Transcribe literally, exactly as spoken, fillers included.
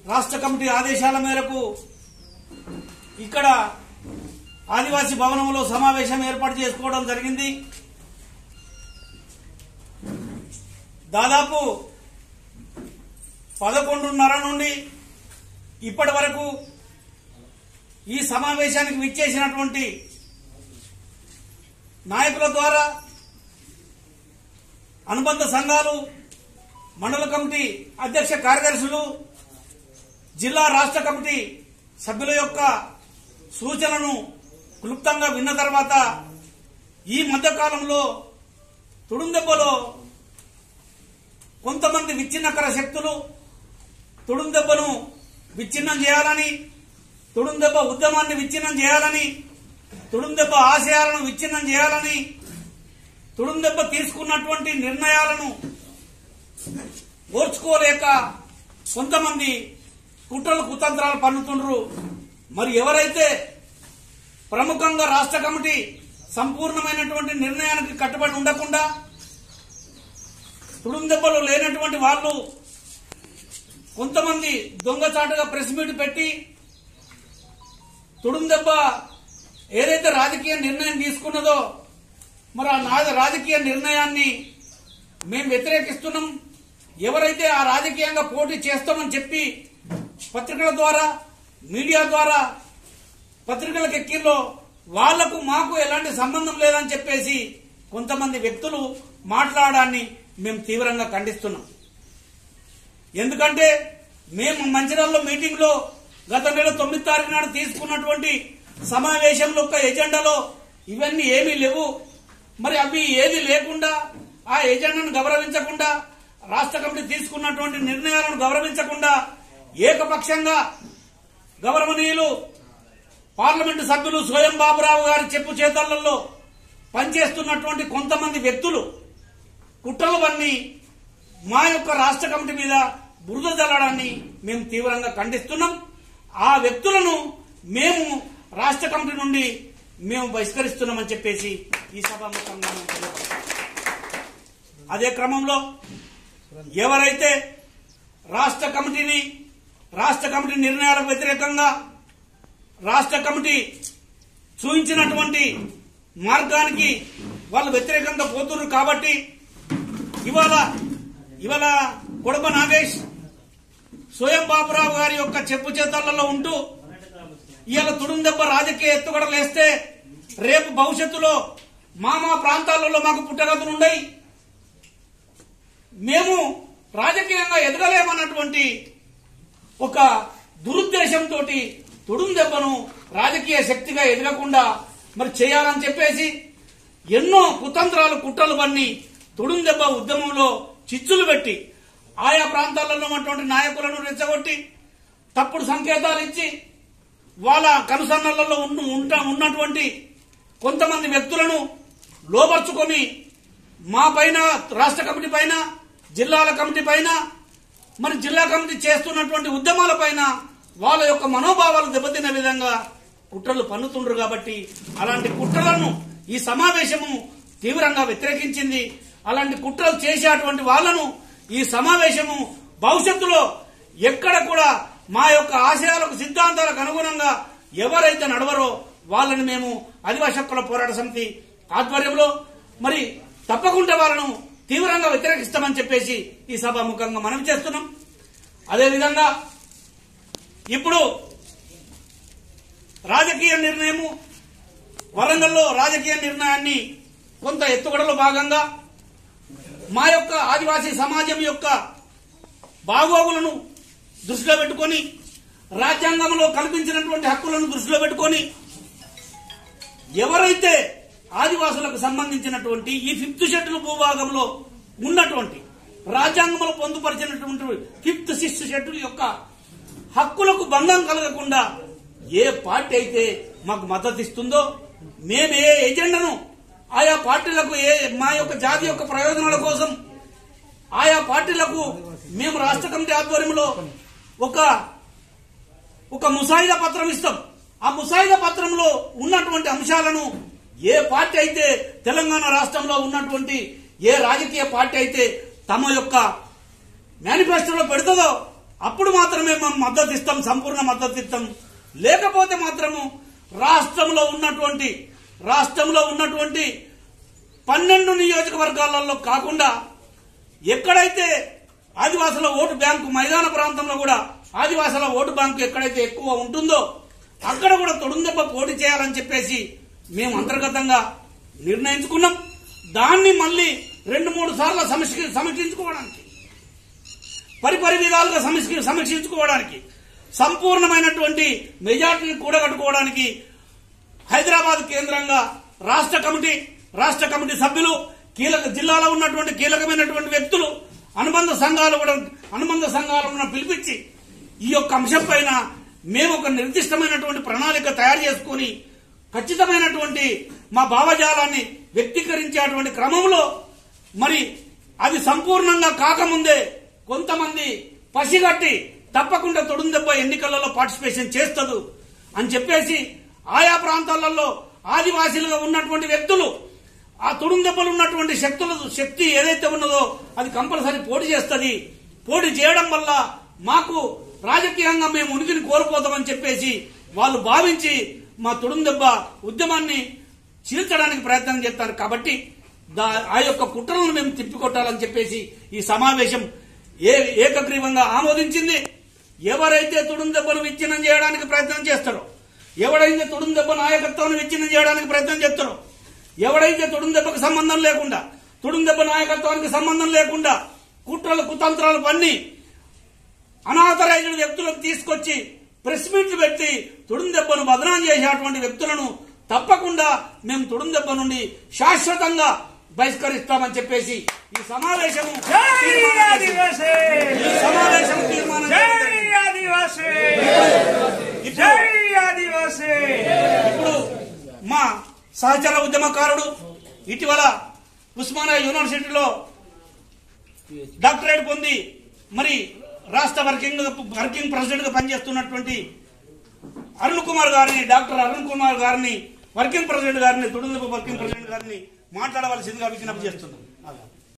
రాష్ట్ర కమిటీ ఆదేశాల మేరకు ఇక్కడ ఆదివాసీ భవనంలో సమావేశం ఏర్పాటు చేసుకోవడం జరిగింది. దాదాపు పదకొండున్నర నుండి ఇప్పటి వరకు ఈ సమావేశానికి విచ్చేసినటువంటి నాయకుల ద్వారా అనుబంధ సంఘాలు, మండల కమిటీ అధ్యక్ష కార్యదర్శులు, జిల్లా రాష్ట్ర కమిటీ సభ్యుల యొక్క సూచనలను క్లుప్తంగా విన్న తర్వాత ఈ మధ్యకాలంలో తుడుందెబ్బలో కొంతమంది విచ్ఛిన్నకర శక్తులు తుడుందెబ్బను విచ్ఛిన్నం చేయాలని, తుడుందెబ్బ ఉద్యమాన్ని విచ్ఛిన్నం చేయాలని, తుడుందెబ్బ ఆశయాలను విచ్ఛిన్నం చేయాలని, తుడుందెబ్బ తీసుకున్నటువంటి నిర్ణయాలను ఓర్చుకోలేక కొంతమంది కుట్రలు కుతంత్రాలు పన్నుతుండ్రు. మరి ఎవరైతే ప్రముఖంగా రాష్ట్ర కమిటీ సంపూర్ణమైనటువంటి నిర్ణయానికి కట్టుబడి ఉండకుండా తుడుందెబ్బలో లేనటువంటి వాళ్ళు కొంతమంది దొంగచాటుగా ప్రెస్ మీట్ పెట్టి తుడుందెబ్బ ఏదైతే రాజకీయ నిర్ణయం తీసుకున్నదో మరి ఆ రాజకీయ నిర్ణయాన్ని మేము వ్యతిరేకిస్తున్నాం, ఎవరైతే ఆ రాజకీయంగా పోటీ చేస్తామని చెప్పి పత్రికల ద్వారా మీడియా ద్వారా పత్రికలకు ఎక్కిల్లో వాళ్లకు మాకు ఎలాంటి సంబంధం లేదని చెప్పేసి కొంతమంది వ్యక్తులు మాట్లాడడాన్ని మేము తీవ్రంగా ఖండిస్తున్నాం. ఎందుకంటే మేము మంచిర్యాలలో మీటింగ్ లో గత నెల తొమ్మిది తారీఖు నాడు తీసుకున్నటువంటి సమావేశంలో ఒక ఎజెండాలో ఇవన్నీ ఏమీ లేవు. మరి అవి ఏది లేకుండా ఆ ఎజెండాను గౌరవించకుండా రాష్ట్ర కమిటీ తీసుకున్నటువంటి నిర్ణయాలను గౌరవించకుండా ఏకపక్షంగా గౌరవనీయులు పార్లమెంటు సభ్యులు స్వయం బాబురావు గారి చెప్పు చేతల్లో పనిచేస్తున్నటువంటి కొంతమంది వ్యక్తులు కుట్రలు పన్ని మా యొక్క రాష్ట్ర కమిటీ మీద బురద జల్లడాన్ని మేము తీవ్రంగా ఖండిస్తున్నాం. ఆ వ్యక్తులను మేము రాష్ట్ర కమిటీ నుండి మేము బహిష్కరిస్తున్నామని చెప్పేసి ఈ సభాముఖంగా అదే క్రమంలో ఎవరైతే రాష్ట్ర కమిటీని రాష్ట్ర కమిటీ నిర్ణయాలకు వ్యతిరేకంగా రాష్ట్ర కమిటీ చూపించినటువంటి మార్గానికి వాళ్ళు వ్యతిరేకంగా పోతున్నారు కాబట్టి ఇవాళ ఇవాళ కొడప నాగేష్ స్వయం బాబురావు గారి యొక్క చెప్పు చేతల్లో ఉంటూ ఇవాళ తుడుందెబ్బ రాజకీయ ఎత్తుగడలేస్తే రేపు భవిష్యత్తులో మా మా ప్రాంతాలలో మాకు పుట్టగతులుండయి, మేము రాజకీయంగా ఎదగలేమన్నటువంటి ఒక దురుద్దేశంతో తుడుందెబ్బను రాజకీయ శక్తిగా ఎదగకుండా మరి చేయాలని చెప్పేసి ఎన్నో కుతంత్రాలు కుట్రలు పన్ని తుడుందెబ్బ ఉద్యమంలో చిచ్చులు పెట్టి ఆయా ప్రాంతాలలో ఉన్నటువంటి నాయకులను రెచ్చగొట్టి తప్పుడు సంకేతాలు ఇచ్చి వాళ్ళ కనుసన్నలలో ఉన్నటువంటి కొంతమంది వ్యక్తులను లోపర్చుకొని మా పైన రాష్ట్ర కమిటీ పైన జిల్లాల కమిటీ పైన మరి జిల్లా కమిటీ చేస్తున్నటువంటి ఉద్యమాల పైన వాళ్ళ యొక్క మనోభావాలు దెబ్బతిన్న విధంగా కుట్రలు పన్నుతుండ్రు. కాబట్టి అలాంటి కుట్రలను ఈ సమావేశము తీవ్రంగా వ్యతిరేకించింది. అలాంటి కుట్రలు చేసేటువంటి వాళ్లను ఈ సమావేశము భవిష్యత్తులో ఎక్కడ కూడా మా యొక్క ఆశయాలకు సిద్ధాంతాలకు అనుగుణంగా ఎవరైతే నడవరో వాళ్ళని మేము ఆదివాసీ హక్కుల పోరాట సమితి ఆధ్వర్యంలో మరి తప్పకుండా వాళ్ళను తీవ్రంగా వ్యతిరేకిస్తామని చెప్పేసి ఈ సభాముఖంగా మనవి చేస్తున్నాం. అదేవిధంగా ఇప్పుడు రాజకీయ నిర్ణయము వరంగల్లో రాజకీయ నిర్ణయాన్ని కొంత ఎత్తుగడలో భాగంగా మా యొక్క ఆదివాసీ సమాజం యొక్క బాగోగులను దృష్టిలో పెట్టుకొని రాజ్యాంగంలో కల్పించినటువంటి హక్కులను దృష్టిలో పెట్టుకొని ఎవరైతే ఆదివాసులకు సంబంధించినటువంటి ఈ ఫిఫ్త్ షెడ్యూల్ భూభాగంలో ఉన్నటువంటి రాజ్యాంగంలో పొందుపరిచినటువంటి ఫిఫ్త్ సిక్స్త్ షెడ్యూల్ యొక్క హక్కులకు భంగం కలగకుండా ఏ పార్టీ అయితే మాకు మద్దతు ఇస్తుందో మేము ఏ ఎజెండాను ఆయా పార్టీలకు ఏ మా యొక్క జాతి యొక్క ప్రయోజనాల కోసం ఆయా పార్టీలకు మేము రాష్ట్ర కమిటీ ఆధ్వర్యంలో ఒక ఒక ముసాయిదా పత్రం ఇస్తాం. ఆ ముసాయిదా పత్రంలో ఉన్నటువంటి అంశాలను ఏ పార్టీ అయితే తెలంగాణ రాష్ట్రంలో ఉన్నటువంటి ఏ రాజకీయ పార్టీ అయితే తమ యొక్క మేనిఫెస్టోలో పెడుతుందో అప్పుడు మాత్రమే మనం మద్దతు ఇస్తాం, సంపూర్ణ మద్దతు ఇస్తాం. లేకపోతే మాత్రము రాష్ట్రంలో ఉన్నటువంటి రాష్ట్రంలో ఉన్నటువంటి పన్నెండు నియోజకవర్గాలలో కాకుండా ఎక్కడైతే ఆదివాసుల ఓటు బ్యాంకు మైదాన ప్రాంతంలో కూడా ఆదివాసుల ఓటు బ్యాంకు ఎక్కడైతే ఎక్కువ ఉంటుందో అక్కడ కూడా తొడుందెబ్బ పోటీ చేయాలని చెప్పేసి మేము అంతర్గతంగా నిర్ణయించుకున్నాం. దాన్ని మళ్ళీ రెండు మూడు సార్లు సమీక్షించుకోవడానికి పరిపరి విధాలుగా సమీక్షించుకోవడానికి సంపూర్ణమైనటువంటి మెజార్టీని కూడగట్టుకోవడానికి హైదరాబాద్ కేంద్రంగా రాష్ట్ర కమిటీ రాష్ట్ర కమిటీ సభ్యులు కీలక జిల్లాలో ఉన్నటువంటి కీలకమైనటువంటి వ్యక్తులు అనుబంధ సంఘాలు కూడా అనుబంధ సంఘాలను పిలిపించి ఈ యొక్క అంశం పైన మేము ఒక నిర్దిష్టమైనటువంటి ప్రణాళిక తయారు చేసుకుని ఖచ్చితమైనటువంటి మా భావజాలాన్ని వ్యక్తీకరించేటువంటి క్రమంలో మరి అది సంపూర్ణంగా కాకముందే కొంతమంది పసిగట్టి తప్పకుండా తొడుందెబ్బ ఎన్నికలలో పార్టిసిపేషన్ చేస్తదు అని చెప్పేసి ఆయా ప్రాంతాలలో ఆదివాసీలుగా ఉన్నటువంటి వ్యక్తులు ఆ తొడుందెబ్బలు ఉన్నటువంటి శక్తుల శక్తి ఏదైతే ఉన్నదో అది కంపల్సరీ పోటీ చేస్తుంది. పోటీ చేయడం వల్ల మాకు రాజకీయంగా మేము ఉనికిని కోల్పోతామని చెప్పేసి వాళ్ళు భావించి మా తొడుందెబ్బ ఉద్యమాన్ని చీల్చడానికి ప్రయత్నం చేస్తారు. కాబట్టి ఆ యొక్క కుట్రలను మేము తిప్పికొట్టాలని చెప్పేసి ఈ సమావేశం ఏకగ్రీవంగా ఆమోదించింది. ఎవరైతే తొడుందెబ్బను విచ్ఛిన్నం చేయడానికి ప్రయత్నం చేస్తారో, ఎవడైతే తొడుందెబ్బ నాయకత్వాన్ని విచ్ఛిన్నం చేయడానికి ప్రయత్నం చేస్తారో, ఎవడైతే తొడుందెబ్బకు సంబంధం లేకుండా తొడుందెబ్బ నాయకత్వానికి సంబంధం లేకుండా కుట్రలు కుతంత్రాలు పన్ని అనాథరైజ్డ్ వ్యక్తులను తీసుకొచ్చి ప్రెస్ మీట్లు పెట్టి తొడుందెబ్బను బదనాం చేసేటువంటి వ్యక్తులను తప్పకుండా మేము తొడుందెబ్బ నుండి శాశ్వతంగా బహిష్కరిస్తామని చెప్పేసి ఈ సమావేశం ఈ సమావేశం తీర్మానం ఇప్పుడు మా సహచర ఉద్యమకారుడు ఇటీవల ఉస్మానియా యూనివర్సిటీలో డాక్టరేట్ పొంది మరి రాష్ట్ర వర్కింగ్ వర్కింగ్ ప్రెసిడెంట్ గా పనిచేస్తున్నటువంటి అరుణ్ కుమార్ గారిని డాక్టర్ అరుణ్ కుమార్ గారిని వర్కింగ్ ప్రెసిడెంట్ గారిని తొడుందెబ్బ వర్కింగ్ ప్రెసిడెంట్ గారిని మాట్లాడవలసిందిగా విజ్ఞప్తి చేస్తున్నాం.